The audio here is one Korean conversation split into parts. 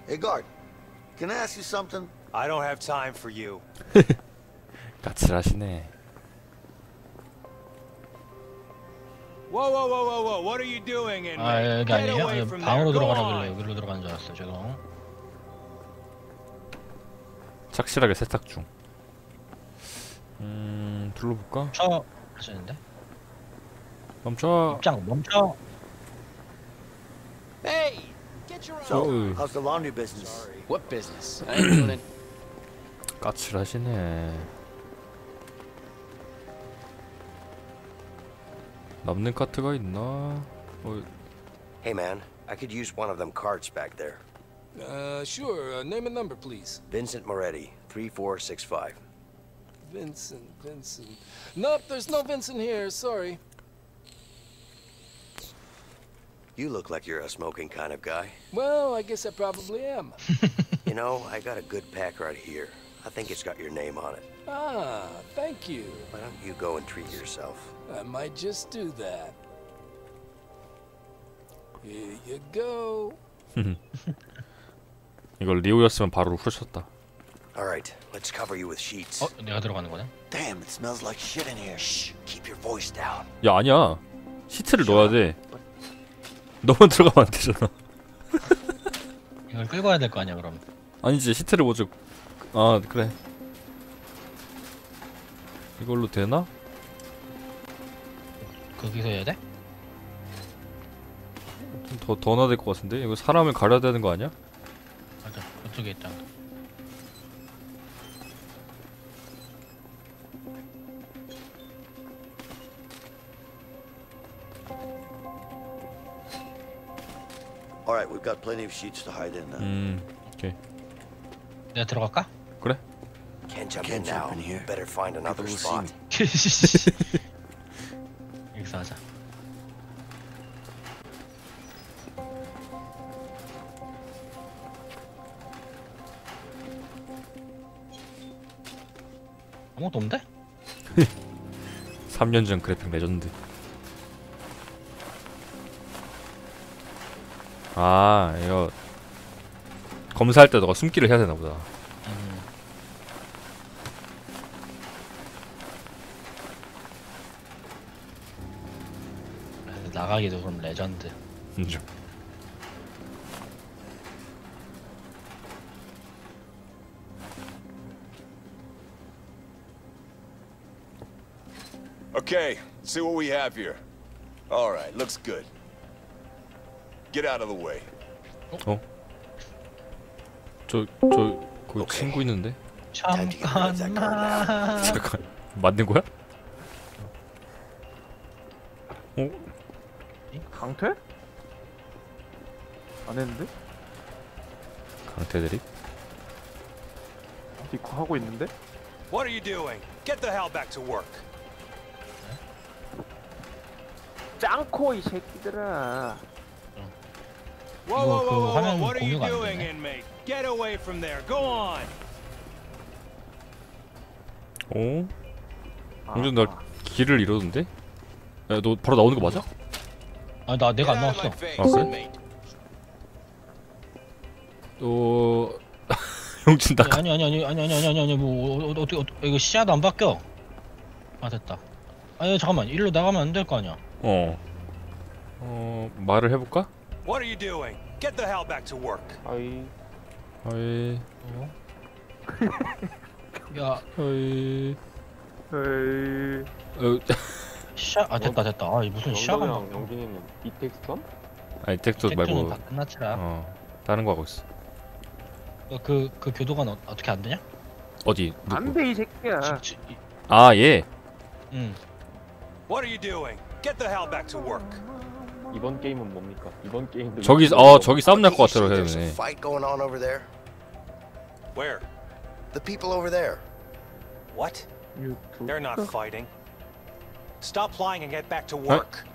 Hey, guard. Can I ask you something? I don't have time for you. 까칠하시네. Whoa! What are you doing in 아 me? 여기 Get 아니에요? away from 방으로 there. Go 들어가라길래 on. 여기로 들어가는 줄 알았어요. 죄송. 착실하게 세탁 중. 둘러볼까? 멈춰 하시는데? 멈춰. 입장 멈춰. Hey, get your So, Oh. how's the laundry business? Sorry. What business? I ain't doing it. 까칠하시네. 남는 카트가 있나? Hey man, I could use one of them carts back there. Sure. Name and number, please. Vincent Moretti, 3465. Vincent. Nope, there's no Vincent here. Sorry. You look like you're a smoking kind of guy. Well, I guess I probably am. You know, I got a good pack right here. I think it's got your name on it. Ah, thank you. Why don't you go and treat yourself? I might just do that. Here you go. 이걸 리오였으면 바로 후렸었다. All right, let's cover you with sheets. 내가 들어가는 거네. Damn, it smells like shit in here. Shh, keep your voice down. 야 아니야. 시트를 넣어야 돼. 너만 들어가면 안 되잖아. 이걸 끌고 와야 될 거 아니야 그럼. 아니지 시트를 먼저. 아 그래. 이걸로 되나? 거기서 해야 돼? 좀 더 넣어야 될 것 같은데? 이거 사람을 가려야 되는 거 아니야? 맞아. 그쪽에 있다. All right, we've got plenty of sheets to hide in now. 오케이. 내가 들어갈까? 그래? Can't jump Can't in now. jump in here. Better find another People will spot. see 여기서 하자. 아무것도 없는데? 3년 전 그래픽 레전드. 아 이거 검사할 때 너가 숨기를 해야 되나 보다. 나가기도 그럼 레전드. 인정. Okay, let's see what we have here. All right, looks good. Get out of the way. 거기 오케이. 친구 있는데? Time to get rid of that car now. 잠깐 맞는 거야? 강퇴? 안 했는데? 강태들이? 아직 하고 있는데? What are you doing? Get the hell back to work. 짱코 이 새끼들아. 그 화면 What are you 공유가 안 doing, 되네. inmate? Get away from there. Go on. 어? 용준 나 길을 잃었는데? 야 너 바로 나오는 거 맞아? 아 내가 안 나왔어. face, 그래? inmate. 용준 나 아니 뭐 어떻게 이거 시야도 안 바뀌어. 아 됐다. 아니 잠깐만 일로 나가면 안 될 거 아니야. 말을 해볼까? What are you doing? Get the hell back to work. 아이. 어이 야 어이 에이. 시야 됐다. 아 무슨 시야가 영덕이랑 영진이는 이텍스턴? 아니 텍스트 말고 다 끝났지라. 다른 거 하고 있어. 그 교도관 어떻게 안 되냐? 어디? 누구? 안돼 이 새끼야. 아 얘. What are you doing? Get the hell back to work. 이번 게임은 뭡니까? 이번 게임도 저기 저기 싸움 날 것 같아요. There's a 해야 되네. fight going on over there. Where? The people over there. What? 유튜브. They're not fighting. Stop lying and get back to work.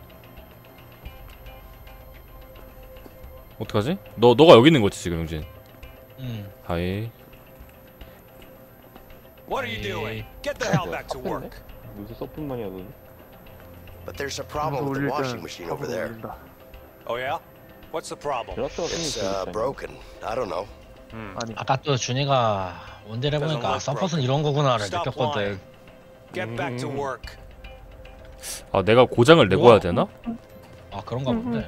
어떡하지? 너가 여기 있는 거지 지금 용진. 하이. What are you doing? Get the hell back to work. 무슨 서폿만이 하더니. But there's a problem with the washing machine over there. Oh yeah? What's the problem? 제라토가 It's 게임이 broken. I don't know. 아니 아까 또 준이가 원딜 해보니까 서폿은 이런 거구나를 Stop 느꼈거든. lying. Get back to work. 아 내가 고장을 내고 해야 되나? 아 그런가 본데.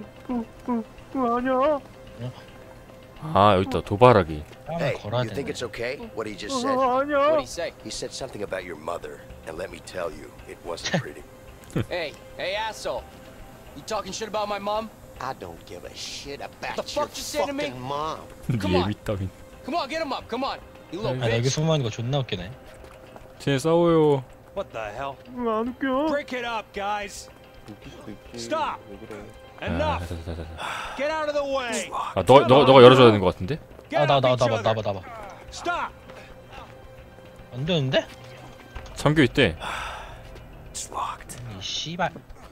아니야. 아 여기 있다 도발하기. Hey, 걸어야 you think 되네. it's okay? What he just said? 아니야. What'd he say? He said something about your mother, and let me tell you, it wasn't pretty. Hey, asshole. You talking shit about my mom? I don't give a shit about The fuck you say to me? mom. Come 니의 on. 위따윈. Come on, get him up. Come on. You little 아 여기 bitch. 숨어있는 거 존나 웃기네. 쟤 싸워요. What the hell? 안 웃겨. Break it up, guys. 웃길 수도 있지. Stop. 왜 그래? 아, Enough. 자자자자. Get out of the way. 아 너가 열어줘야 되는 것 같은데? Get off each other. 나봐. Stop. 안 되는데? 잠겨 있대. It's locked. 이 씨발.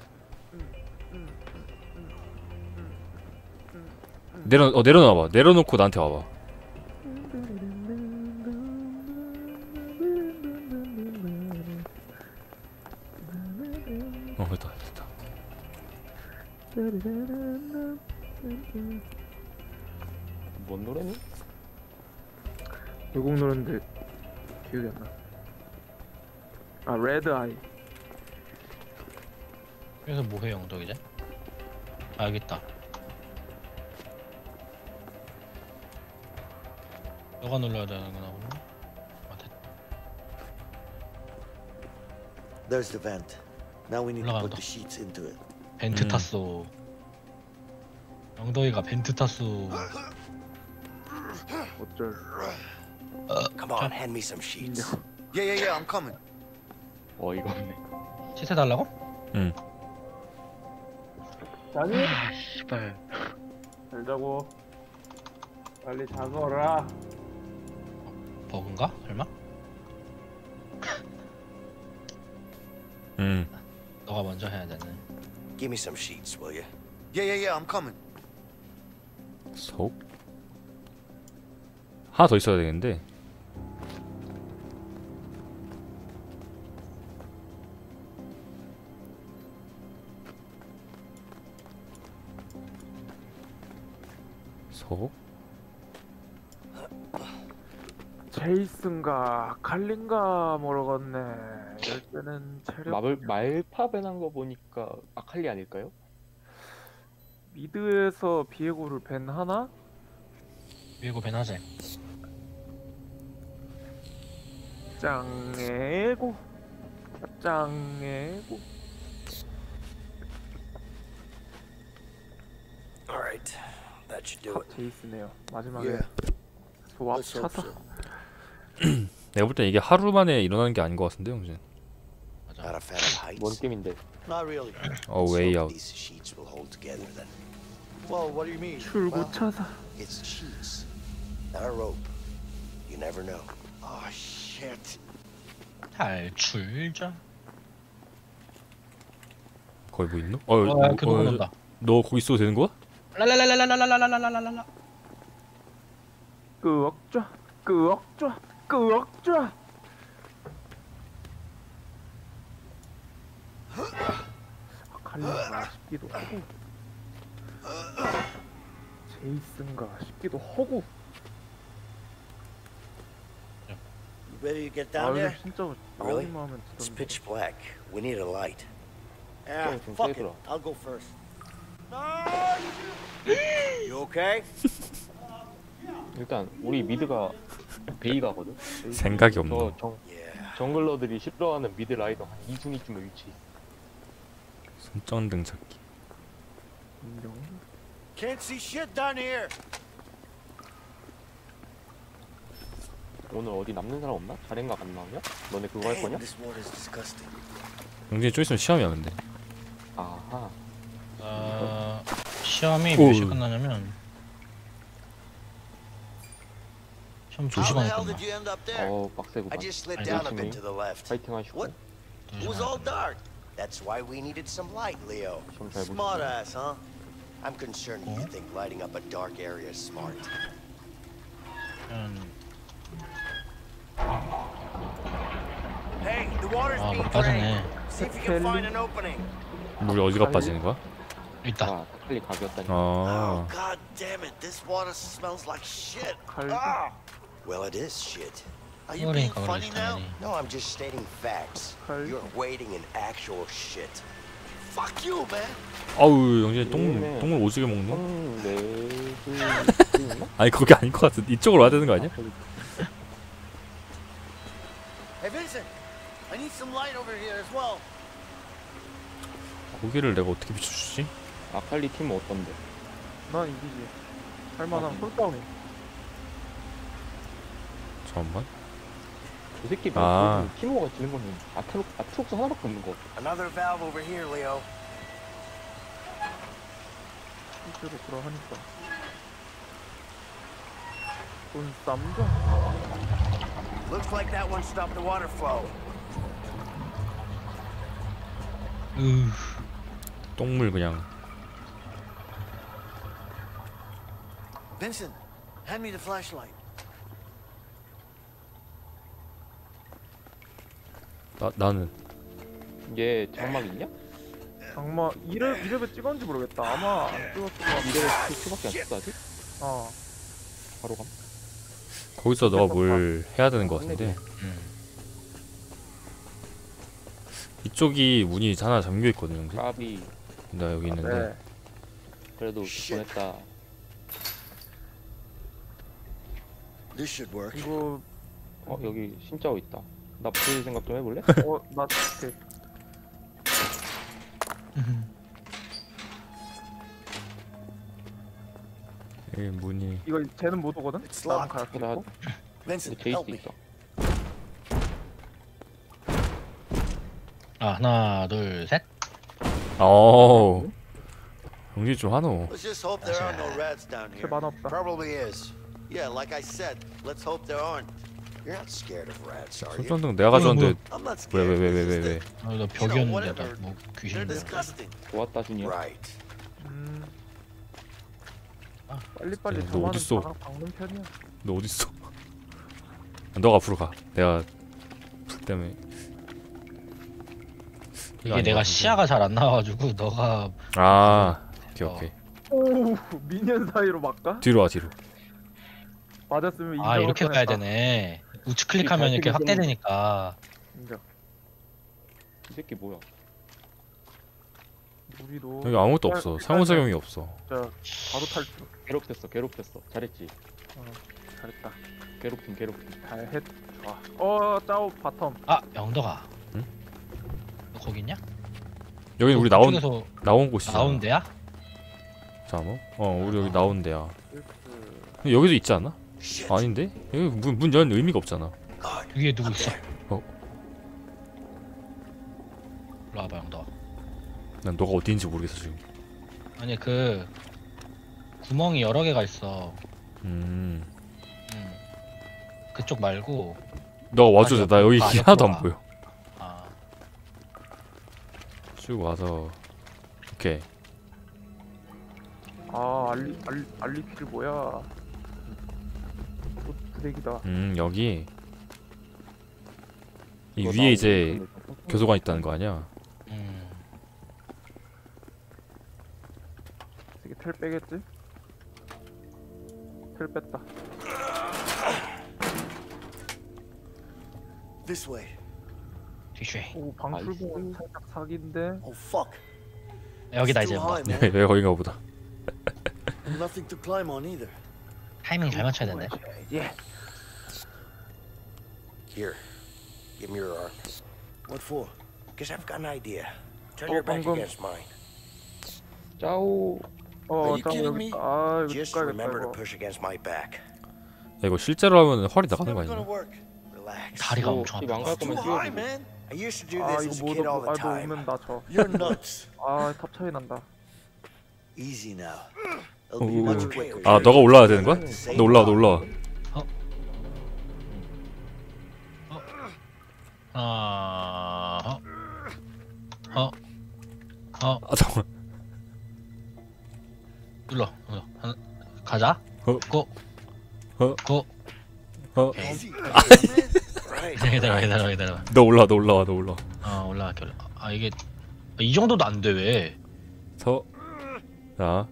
내려놔봐. 내려놓고 나한테 와봐. 됐다. 뭔 노래니? 외국 노래인데 기억이 안 나. 아 레드 아이. 여기서 뭐해 영덕 이제? 아 여기 있다. 너가 눌러야 되는구나 오늘. 아 됐다. There's the vent. Now we need to put 올라간다. the sheets into it. 벤트 탔어. 영덕이가 벤트 탔어. 어쩔. Come on, hand me some sheets. Yeah, I'm coming. 이거 없네. 시세 달라고? 응. 자니? 씨발. 잘 자고. 빨리 자거라. 버그인가? 설마? 응. 너가 먼저 해야 되는. Give me some sheets, will you? Yeah, I'm coming. 속. 하나 더 있어야 되겠는데. 속. 제이슨가 칼린가 모르겠네. 이럴 때는 체력. 말파 배난 거 보니까 아칼리 아닐까요? 미드에서 비에고를 밴 하나? 위고 벤하세. 짱에고. 짱에고. All right, that should do 탑 it. 제이스네요. 마지막에 Yeah. 조합 Let's hope 차사. so. 내가 볼 땐 이게 하루 만에 일어나는 게 아닌 것 같은데 형진. Not a fan of 뭔 heights. 게임인데? Not really. Way So out. these sheets will hold together then. Well, what do you mean? 출구 차사. It's sheets, not a rope. You never know. Oh shit. 탈출자. 거기 뭐 있노? 그 누구 온다. 너 거기 있어도 되는 거야? 랄랄랄랄랄랄랄랄랄랄랄랄. 끄억좌. 끄억좌. 끄억좌. 칼린가 싶기도 하고. 제이슨가 싶기도 하고. You ready to get 아 down 근데 there? 진짜 Really? 나오기만 하면 It's 되던데. pitch black. We need a light. Yeah, 좀 fuck it. 세더라. I'll go first. You okay? 일단 우리 미드가 베이가거든. 생각이 없노. Yeah. 정글러들이 싫어하는 미드 라이더 한 2순위쯤에 위치. 손전등 찾기. 인정. Can't see shit down here. 오늘 어디 남는 사람 없나? 자랭가 안 나오냐? 너네 그거 할 거냐? Man, this water is disgusting. 형진이 좀 있으면 시험이야 근데. 아하. 시험이 오. 몇 시 끝나냐면 시험 How the 2시간에 hell 끝나. did you end up there? 빡세구만. I just slid I down a listening. bit to the left. 파이팅 하시고. What? It was all dark. That's why we needed some light, Leo. 시험 잘 Smart 보시고. ass, huh? I'm concerned you think lighting up a dark area is smart. Hey, the water's 아, being 물 drained. 빠지네. See if you can find an opening. 물이 어디가 빠지는 거야? 있다. 아, 칼리 각이었다니. Oh, 아 god damn it. This water smells like shit. 칼. Well, it is shit. Are you being 그러니까 funny 그러지 now? 당연히. No, I'm just stating facts. Hey. You're wading in actual shit. Fuck you, man. 아우 영진이 똥물 오지게 먹네. 레드 아니 그게 아닌 것 같은데 이쪽으로 와야 되는 거 아니야? Hey, Vincent. I need some light over here as well. 고기를 내가 어떻게 비춰주지? 아칼리 팀은 어떤데? 난 이기지. 할만한 풀다운이. 잠깐만. 저 새끼 아. 팀워가 지는 거는 아트록스 하나밖에 없는 거. Another valve over here, Leo. 실제로 그러하니까. 돈 쌈죠? Looks like that one stopped the water flow. 똥물 그냥. Vincent, hand me the flashlight. 나는 얘 장막 있냐? 장마 이랩에 찍었는지 모르겠다. 아마 안 찍었을 것 같아. 미래 수밖에 안 썼어 아직? 어. 바로 감. 거기서 너가 뭘 해야 되는 것 같은데 이쪽이 문이 하나 잠겨 있거든 형제. 까비. 나 여기 있는데. 네. 그래도 보냈다. This should work. 이거 여기 신짜오 있다. 나 부술 생각 좀 해볼래? 나 오케이. 이 문이. 이거 쟤는 못 오거든. It's 나는 locked. 갈 수 나 있고. Vincent, 제이스 help me. 있어. 아 하나 둘 셋. 어우. 용기 좀 하노. Let's just hope there are no rats down 쟤 here. 만화 없다. Probably is. Yeah, like I said, let's hope there aren't. You're not scared of rats, are you? 손전등 내가 가져왔는데 I'm not 왜 scared. 왜 왜 This 왜 is 왜? the- 나 You know, 벽이었는데 whatever. 나뭐 They're 귀신인데. disgusting. 좋았다 준이야. Right. 빨리빨리 너 정하는 어딨어? 박는 편이야. 너 어디 있어? 너가 앞으로 가. 내가 불 때문에. 이게 내가 시야가 잘 안 나와가지고 너가 아 오케이 오케이. 오 미니언 사이로 막까? 뒤로 와 뒤로. 맞았으면 아 인정할 이렇게 가야 뻔했다. 되네. 우측 클릭하면 이렇게 확대되니까. 인정. 이 새끼 뭐야? 우리도 여기 아무것도 없어. 상호작용이 없어. 진짜 바로 탈출. 괴롭혔어. 잘했지. 잘했다. 괴롭힘. 잘했. 좋아. 짜오 바텀. 아 영덕아. 응? 너 거기 있냐? 여기 우리 그쪽에서 나온 곳이잖아. 나온 데야? 잠깐만. 우리 여기 나온 데야. 근데 여기도 있지 않아? 아닌데? 여기 문 연 의미가 없잖아. 위에 누구 있어? 어? 일로 와봐 영덕아. 난 너가 어디인지 모르겠어 지금. 아니 그 구멍이 여러 개가 있어. 그쪽 말고. 너가 와줘. 나 여기 아니, 하나도 안 와. 보여. 아 쭉 와서. 오케이. 알리필 뭐야? 부대기다. 여기 이 이거 위에 나오고 이제 있는데. 교도관 있다는 거 아니야? 되게 텔 빼겠지? 텔 뺐다. This way. 뒤쉐. 오 방출봉은 살짝 사기인데. Oh fuck. 여기다 It's 이제 too 뭐 high, man. 왜 거긴가 보다. Nothing to climb on either. 타이밍 잘 맞춰야 되네. 예. Here. Give me your arm. What for? Because I've got an idea. Turn Oh, your back 방금- against mine. 짜오. Are you 짜오 kidding 여기 me? 있다. 아 이거 Just 가야겠다 remember to 이거. push against my back. 야, 이거 실제로 하면 허리 나가는 거 Never gonna 아니야? work. Relax. 다리가 엄청 아파. 망갈 It's too 거면 high, 뛰어주고. man. I used to do 아 this as 이거 a 못 kid all the 너 time. 오면 나 져. You're nuts. 탑 차이 난다. Easy now. It'll be much quicker. 아 너가 올라와야 되는 거야? 너 올라와. 아 잠깐. 눌러. 가자. 고. 고. Easy. Right. 기다려. 너 올라와. 올라갈게. 아 이게 이 정도도 안 돼 왜? 자.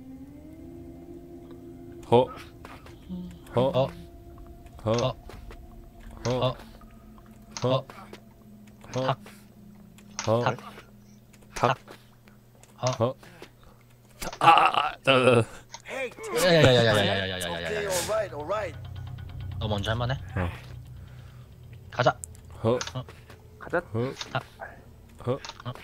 허. 허. 어. 허. 어. 허. 어. 허. 탁. 허. 탁. 탁. 어. 허. 자. Hey, 야야야야야야야야야야야야. okay, all right, all right. 너 먼저 할 만해? 어. 가자. 허. 가자. 허. 허.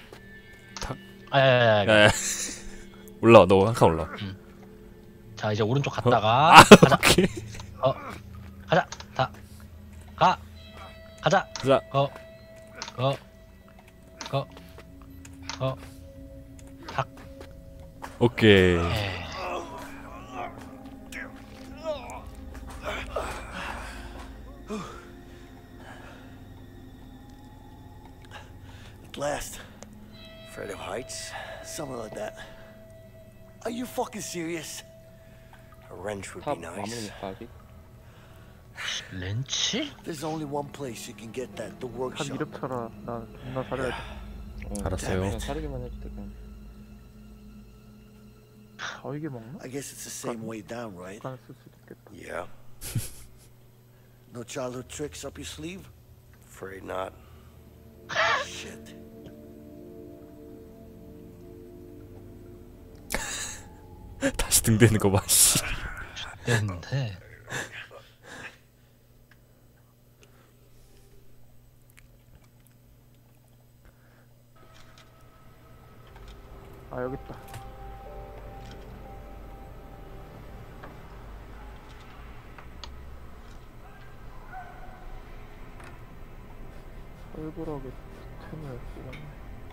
야야야야. 야. 올라. 너 한 칸 올라. 자 이제 오른쪽 갔다가 가자. 오케이. 가자. 다. 가. 가자. 자. 거. 탁. 오케이. 에이. At last. Afraid of heights? Something like that. Are you fucking serious? A wrench would 탑 be 마무리 nice. 못하 아직? 렌치? There's only one place you can get that, the 한 workshop. 이름 쳐라. 나 존나 잘해야 돼. 알았어요. 그냥 사르기만 해도 돼 그냥. 아 이게 먹나? I guess it's the same way down, right? 약간 쓸 수도 있겠다. Yeah, No childhood tricks up your sleeve? afraid not. Shit. 다시 등 대는 거 봐. 씨. 됐는데. 아 여기 있다. 얼굴하게 템을 뽑았네.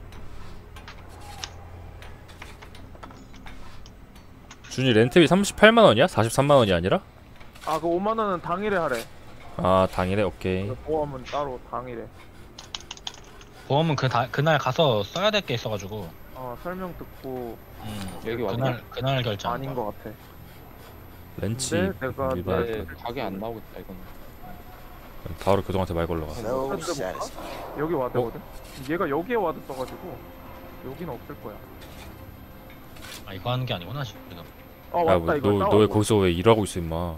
준이 렌트비 38만 원이야? 43만 원이 아니라? 아 그 5만 원은 당일에 하래. 아, 당일에 오케이. 보험은 따로 당일에. 보험은 그날 가서 써야 될 게 있어가지고. 설명 듣고 여기 왔냐? 그날 결정. 아닌 것 같아. 렌치. 근데 내가 일반. 네, 가게 안 나오겠다 이거는. 바로 교동한테 말 걸러 가. So 근데 satisfying. 여기 와드거든? 얘가 여기에 와드 써가지고 여기는 없을 거야. 아 이거 하는 게 아니구나 지금. 아 야, 맞다 뭐, 이거 너 왜 거기서 왜 일하고 있어, 임마?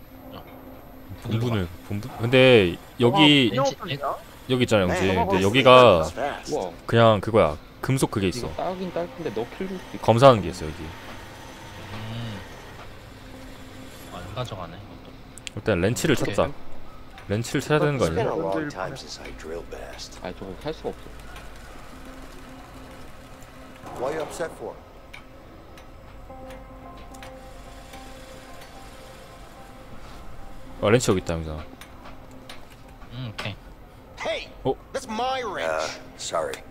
본분. 근데 여기 여기 있잖아, 영지. 근데 여기가 Fast. 우와 그냥 그거야. 금속 그게 있어. 이거 따긴 딸 텐데 너 킬줄 수도 있고. 검사하는 게 있어 여기. 안 가져가네. 이것도. 일단 렌치를 오케이. 찾자. 렌치를 찾아야 되는 거 It's been 아니야? a long time since I drilled bast. 아 저거 할 수가 없어. What are you upset for? 렌치 여기 있다, 영상. 오케이. Hey, Oh. that's my wrench. Sorry.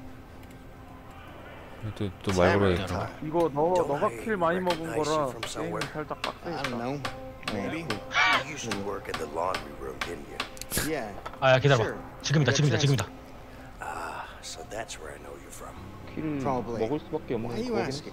또 말 걸어야겠다. 이거 너가 I 킬 많이 먹은 recognize you 거라 from 게임이 somewhere? 살짝 빡세겠다. know. Maybe. You used to work in the laundry room, didn't you? Yeah. 아야 기다려봐. 지금이다. Ah, so that's where I know you from. 킬 Probably. 먹을 수밖에 Why 없는 are you 거긴 asking?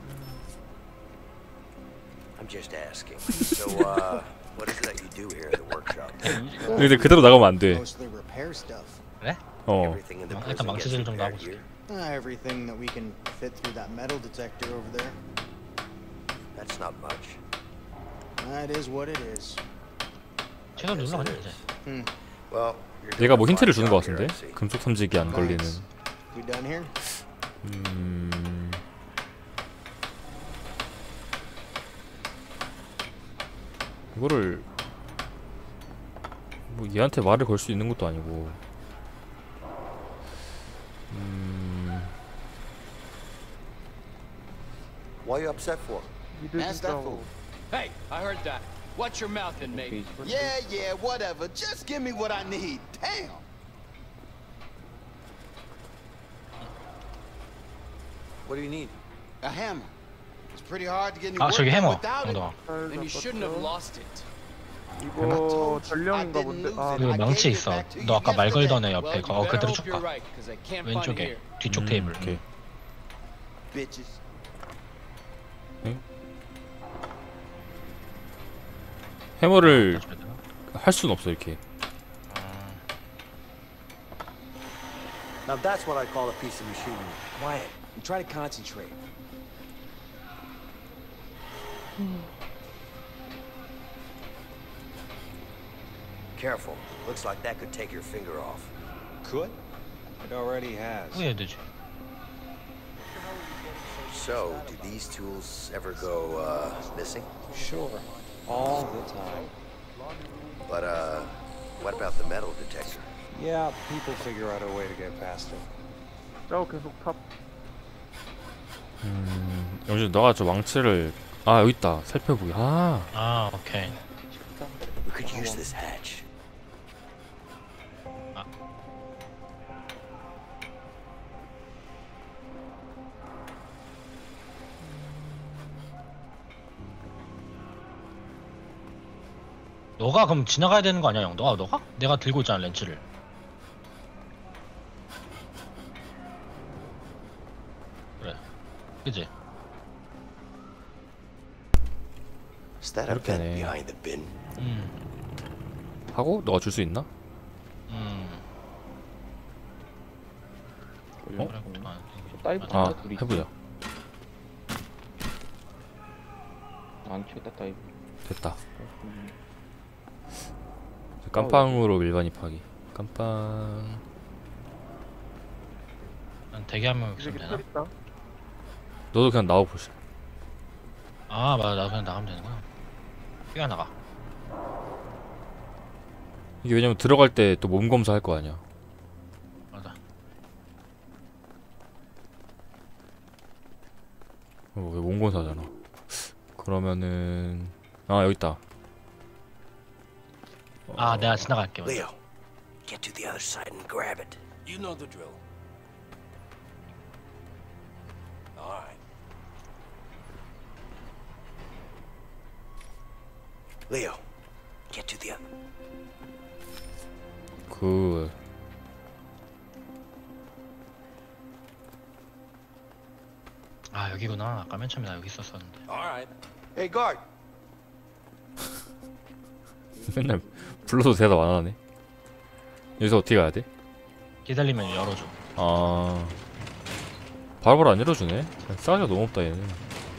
I'm just asking. So, what is it that you do here in the workshop? 근데 그대로 나가면 안 돼. Mostly repair stuff. 어. Everything in the 일단 prison gets 망치질 좀 repaired 나고 here? Everything that we can fit through that metal detector over there. That's not much. That is what it is. 채널 눌러 가자 이제. Well, you're 얘가 뭐 doing a 힌트를 fine 주는 거 job here, 같은데? I see. 금속 탐지기 안 걸리는. We done here? 이거를 뭐 얘한테 말을 걸 수 있는 것도 아니고. What are you upset for? 미드 진짜고. Hey, I heard that. Watch your mouth then, mate. Yeah, whatever. Just give me what I need. Damn. What do you need? A hammer. It's pretty hard to get any 아 work 저기 done 해머. without it. 영동아. And you shouldn't have lost it. 이거 전령인가 본데. 그 망치 있어. 너 아까 말 걸던 애 옆에 Well, you 거 better 그대로 hope you're 쭉 가. right, 'cause I can't find it 왼쪽에 here. 뒤쪽 테이블. 오케이. Bitches. 해머를 할 수는 없어 이렇게. Now that's what I call a piece of machinery. Quiet and try to concentrate. Careful. Looks like that could take your finger off. Could? It already has. 후회해야 되지. So, do these tools ever go, missing? Sure. All the time. But, what about the metal detector? Yeah, people figure out a way to get past it. 계속 탑. 영준 너가 저 망치를 여기 있다. 살펴보기. 아, 오케이. We could use this hatch. 너가 그럼 지나가야 되는 거 아니야, 형? 너가? 내가 들고 있잖아, 렌치를. 그래. 그지? Is that a 이렇게 vent 하네. behind the bin? 하고 너가 줄 수 있나? 그래, 다이브 아, 둘이 해보자. 안 튀었다 다이브. 됐다. 깜빵으로 일반 입하기. 깜빵. 난 대기하면 이제 있으면 되나? 깃털 있다. 너도 그냥 나와 보시. 아, 맞아. 나 그냥 나가면 되는구나. 피가 나가. 이게 왜냐면 들어갈 때 또 몸 검사 할 거 아니야. 맞아. 왜 몸 검사잖아. 그러면은 여기 있다. 아, 내가 지나갈게. 먼저. Leo, get to the other side and grab it. You know the drill. All right. Leo, get to the other. 그 아, 여기구나. 아까 맨 처음에 나 여기 있었었는데. All right. Hey, guard. 맨날 불러도 대답 안 하네. 여기서 어떻게 가야 돼? 기다리면 열어줘. 바로바로 안 열어주네. 싸가지가 너무 없다 얘는.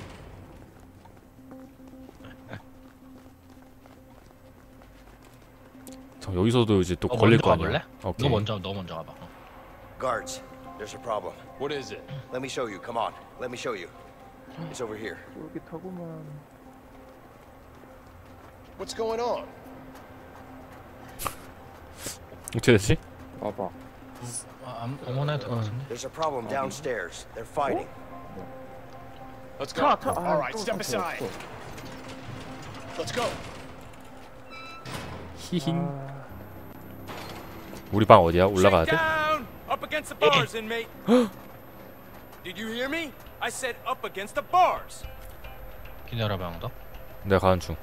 자, 여기서도 이제 또 너 걸릴 먼저 거 아니야. 가볼래? 오케이. 너 먼저 가봐. Guards, there's a problem. What is it? Let me show you. Come on. Let me show you. It's over here. 여기 타고만. What's going on? 어떻게 됐지? 봐봐. 어머나 해도 될것 같은데? There's a problem downstairs. They're fighting. Let's go. 차. All right, step aside. Let's go. 히힝. 우리 방 어디야? 올라가야 돼? Down! Up against the bars, inmate. Did you hear me? I said up against the bars. 기다려봐, 형도. 내가 가는 중.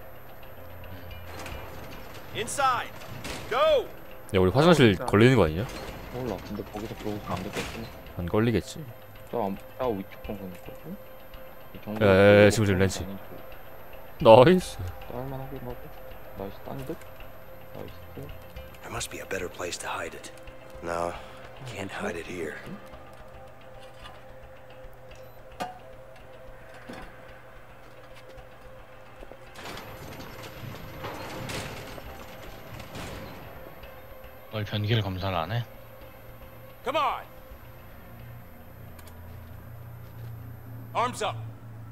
Inside. Go. 야, 우리 화장실 걸리는 거 아니냐? 몰라. 근데 거기서 그러고 안 되겠지. 안 걸리겠지. 저 위쪽 정도는 있거든. 이 정도. 지금 렌치. 나이스. 할만하게 먹어. 나이스 딴 듯. 나이스. There must be a better place to hide it. No, can't hide it here. 널 변기를 검사를 안 해? Come on. Arms up.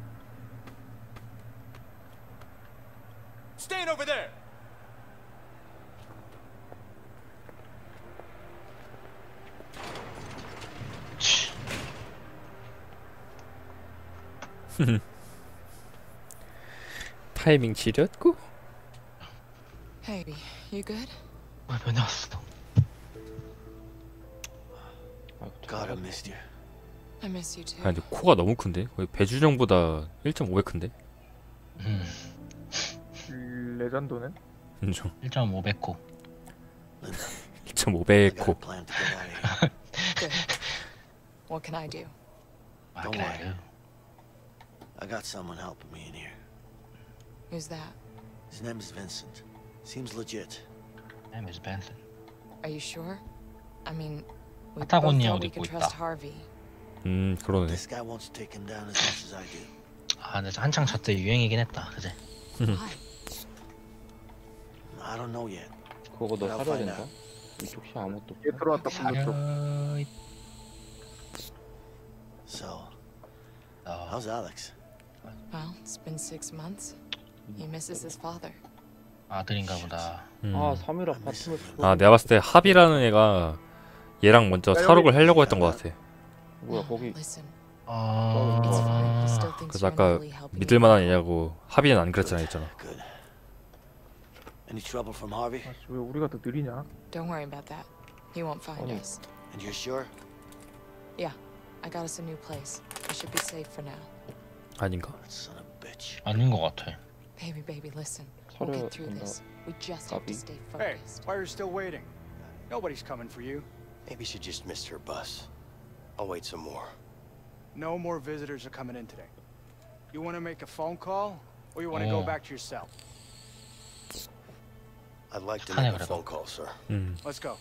Stand over there. 치. 타이밍 지렸고. Hey, you good? 왜 변해 왔어? God, I missed you. I miss you too. 근데 코가 너무 큰데? 거의 배준영보다 1.5배 큰데? 레전도네. 인정. 1.500코. 1.5배 코. Plan to get out of here. Good. What can I do? Don't worry. I got someone helping me in here. Who's that? His name is Vincent. Seems legit. name is Benson. Are you sure? I mean, we both 파타고니아 thought 옷 we 입고 could 있다. trust Harvey. 그러네. This guy wants to take him down as much as I do. 아 근데 한창 저때 유행이긴 했다 그지? I don't know yet. 그거 너 I'll 사려야 find 된다. out. 이쪽 시 아무것도 얘 없어. 들어왔다 분노 쪽. So, 어, how's Alex? Well, it's been 6 months. He misses his father. 아들인가 보다. 아 3일 아파트면 아 내가 봤을 때 합이라는 애가 얘랑 먼저 사록을 하려고 했던 것 같아. 뭐야 거기 Listen, 어... it's fine. He still thinks 그래서 you're 아까 really helping 믿을 him. 만한 애냐고 합의는 안 그랬잖아 했잖아. Good. Any trouble from Harvey? 아씨 왜 우리가 더 느리냐? Don't worry about that. He won't find 아니. us. And you're sure? Yeah, I got us a new place. We should be safe for now. 아닌가? That son of a bitch. 아닌 것 같아. Baby, listen. We'll 사려야 get through 된다. this. We just have to Copy. stay Hey, focused. why are you still waiting? Nobody's coming for you. Maybe she just missed her bus. I'll wait some more. No more visitors are coming in today. You want to make a phone call, or you want to go Oh. back to your cell? I'd like to 착하네, make a 그래도. phone call, sir. Let's go.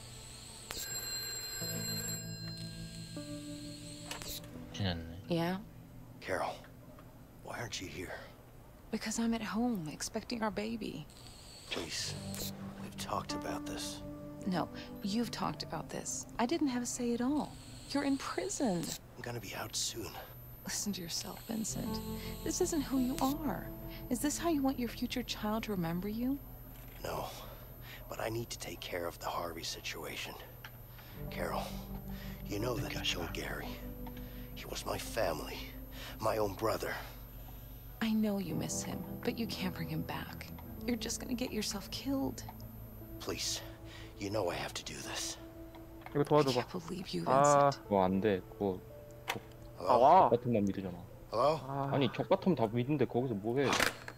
지냈네. Yeah? Carol, why aren't you here? Because I'm at home expecting our baby. Please, we've talked about this. No, you've talked about this. I didn't have a say at all. You're in prison. I'm gonna be out soon. Listen to yourself, Vincent. This isn't who you are. Is this how you want your future child to remember you? No, but I need to take care of the Harvey situation. Carol, you know that I killed Gary. He was my family, my own brother. I know you miss him, but you can't bring him back. You're just gonna get yourself killed. Please, you know I have to do this. 이거 I 도와줘봐. can't believe you, 아, Vincent. 그거 안 돼. 그거 Hello? 와. 적 같으면 믿으잖아. Hello? 아, 아니 적 같으면 다 믿는데 거기서 뭐해?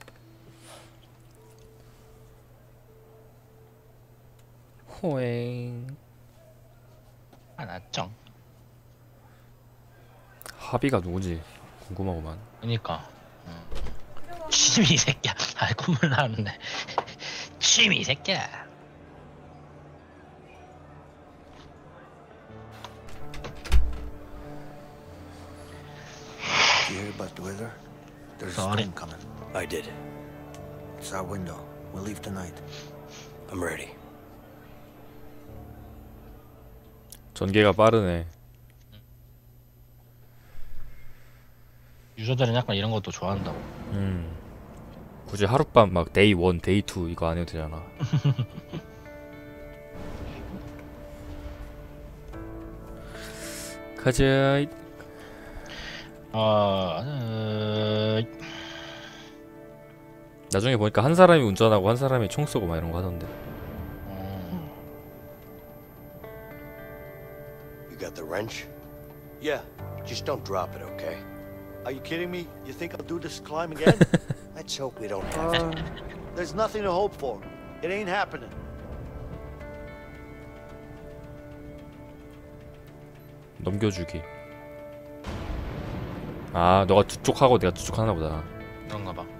호잉. 알았죠. 합의가 누구지 궁금하구만. 그니까. 취미 새끼야. 아 콧물 나는데. 취미 새끼야. Do you hear about the weather? There's a Sorry. storm coming. I did. It's our window. We'll leave tonight. I'm ready. 전개가 빠르네. 유저들은 약간 이런 것도 좋아한다고. 굳이 하룻밤 막 데이 1, 데이 2 이거 안 해도 되잖아. 가자. 나중에 보니까 한 사람이 운전하고 한 사람이 총 쏘고 막 이런 거 하던데. You got the wrench? Yeah. Just don't drop it, okay? Are you kidding me? You think I'll do this climb again? Let's hope we don't have to. 아, There's nothing to hope for. It ain't happening. 넘겨주기. 아, 너가 두 쪽 하고 내가 두 쪽 하나 보다. 그런가 봐.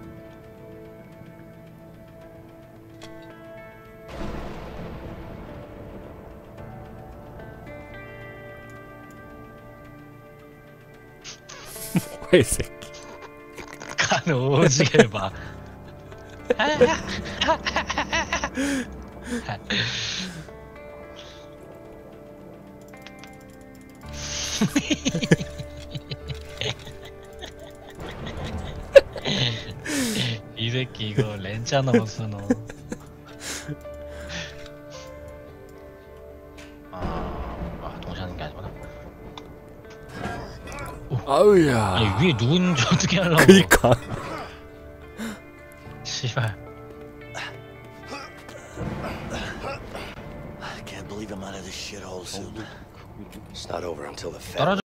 뭐야 이 새끼. 간 오지게 봐. 이 새끼 이거 렌즈 넘었어 너. 동시하는 게 아니구나. 아우야. 아니 위에 누군지 어떻게 하려고? 그니까. 씨발. I can't believe I'm out of this shithole soon. It's not over until the 떨어져.